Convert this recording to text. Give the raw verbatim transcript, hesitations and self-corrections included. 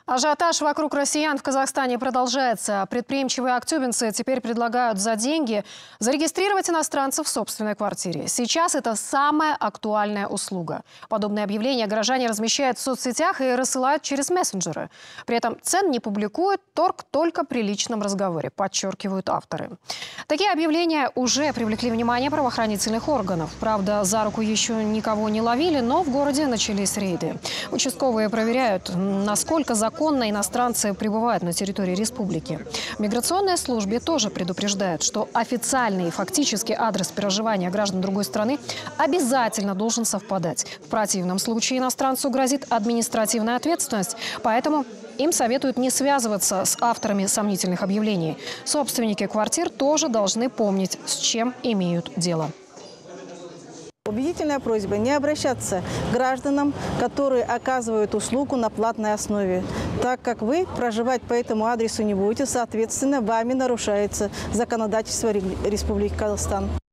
Ажиотаж вокруг россиян в Казахстане продолжается. Предприимчивые актюбинцы теперь предлагают за деньги зарегистрировать иностранцев в собственной квартире. Сейчас это самая актуальная услуга. Подобные объявления горожане размещают в соцсетях и рассылают через мессенджеры. При этом цен не публикуют, торг только при личном разговоре, подчеркивают авторы. Такие объявления уже привлекли внимание правоохранительных органов. Правда, за руку еще никого не ловили, но в городе начались рейды. Участковые проверяют, насколько законно Законно иностранцы прибывают на территории республики. В миграционной службе тоже предупреждают, что официальный и фактический адрес проживания граждан другой страны обязательно должен совпадать. В противном случае иностранцу грозит административная ответственность, поэтому им советуют не связываться с авторами сомнительных объявлений. Собственники квартир тоже должны помнить, с чем имеют дело. Убедительная просьба не обращаться к гражданам, которые оказывают услугу на платной основе. Так как вы проживать по этому адресу не будете, соответственно, вами нарушается законодательство Республики Казахстан.